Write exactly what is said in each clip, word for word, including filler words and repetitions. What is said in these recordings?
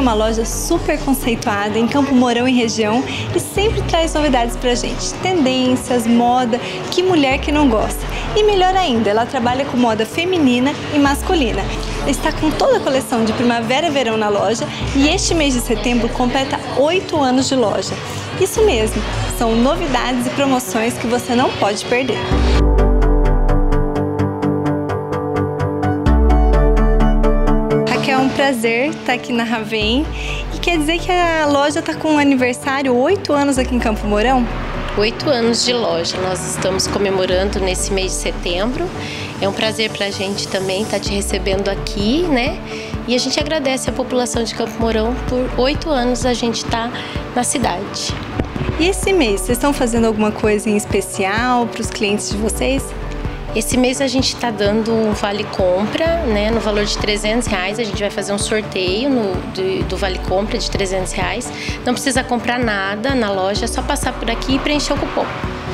uma loja super conceituada em Campo Mourão e região e sempre traz novidades pra gente, tendências, moda, que mulher que não gosta. E melhor ainda, ela trabalha com moda feminina e masculina. Está com toda a coleção de primavera e verão na loja e este mês de setembro completa oito anos de loja. Isso mesmo, são novidades e promoções que você não pode perder. É um prazer estar aqui na Ravem e quer dizer que a loja está com um aniversário, oito anos aqui em Campo Mourão? Oito anos de loja, nós estamos comemorando nesse mês de setembro. É um prazer para a gente também estar te recebendo aqui, né? E a gente agradece a população de Campo Mourão por oito anos a gente estar na cidade. E esse mês, vocês estão fazendo alguma coisa em especial para os clientes de vocês? Esse mês a gente está dando um vale compra, né, no valor de trezentos reais. A gente vai fazer um sorteio no, do, do vale compra de trezentos reais. Não precisa comprar nada na loja, é só passar por aqui e preencher o cupom.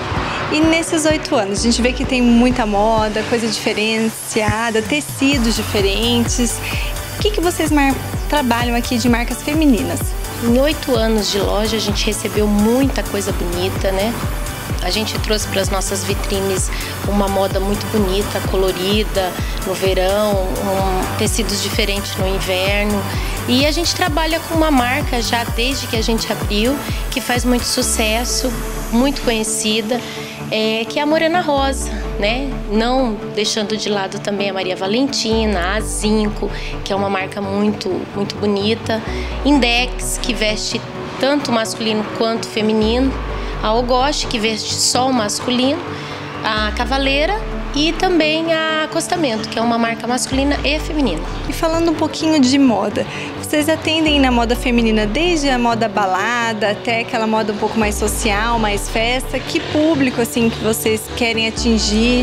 E nesses oito anos, a gente vê que tem muita moda, coisa diferenciada, tecidos diferentes. O que, que vocês trabalham aqui de marcas femininas? Em oito anos de loja, a gente recebeu muita coisa bonita, né? A gente trouxe para as nossas vitrines uma moda muito bonita, colorida, no verão, um, tecidos diferentes no inverno. E a gente trabalha com uma marca já desde que a gente abriu, que faz muito sucesso, muito conhecida, é, que é a Morena Rosa, né? Não deixando de lado também a Maria Valentina, a Zinco, que é uma marca muito, muito bonita, Index, que veste tanto masculino quanto feminino, a Ogoste, que veste só o masculino, a Cavaleira e também a Acostamento, que é uma marca masculina e feminina. E falando um pouquinho de moda, vocês atendem na moda feminina desde a moda balada até aquela moda um pouco mais social, mais festa? Que público assim que vocês querem atingir?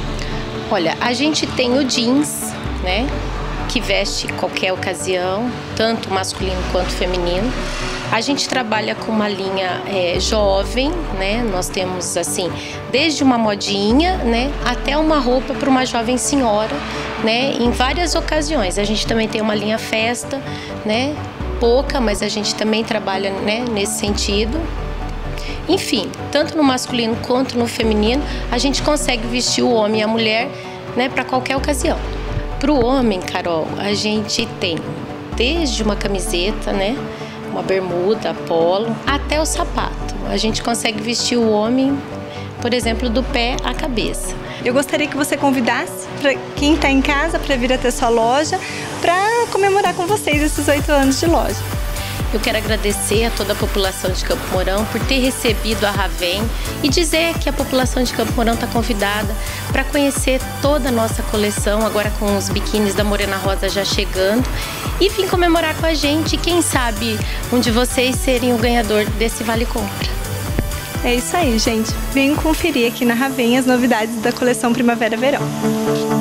Olha, a gente tem o jeans, né, que veste qualquer ocasião, tanto masculino quanto feminino. A gente trabalha com uma linha é, jovem, né? Nós temos assim, desde uma modinha, né, até uma roupa para uma jovem senhora, né, em várias ocasiões. A gente também tem uma linha festa, né, pouca, mas a gente também trabalha, né, nesse sentido. Enfim, tanto no masculino quanto no feminino, a gente consegue vestir o homem e a mulher, né, para qualquer ocasião. Para o homem, Carol, a gente tem desde uma camiseta, né, uma bermuda, polo, até o sapato. A gente consegue vestir o homem, por exemplo, do pé à cabeça. Eu gostaria que você convidasse para quem está em casa para vir até sua loja para comemorar com vocês esses oito anos de loja. Eu quero agradecer a toda a população de Campo Mourão por ter recebido a Ravem e dizer que a população de Campo Mourão está convidada para conhecer toda a nossa coleção, agora com os biquínis da Morena Rosa já chegando, e vir comemorar com a gente, quem sabe um de vocês serem o ganhador desse Vale Compra. É isso aí, gente. Venham conferir aqui na Ravem as novidades da coleção Primavera-Verão.